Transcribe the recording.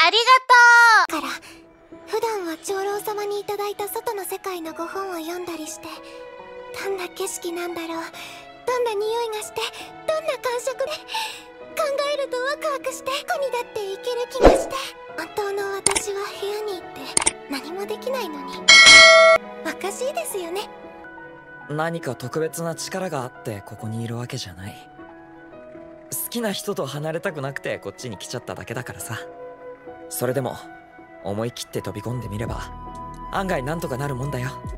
ありがとう。 から普段は長老様にいただいた外の世界のご本を読んだりして、どんな景色なんだろう、どんな匂いがして、どんな感触で、考えるとワクワクして、ここにだって行ける気がして。本当の私は部屋に行って何もできないのにおかしいですよね。 何か特別な力があってここにいるわけじゃない。好きな人と離れたくなくてこっちに来ちゃっただけだからさ。それでも思い切って飛び込んでみれば案外なんとかなるもんだよ。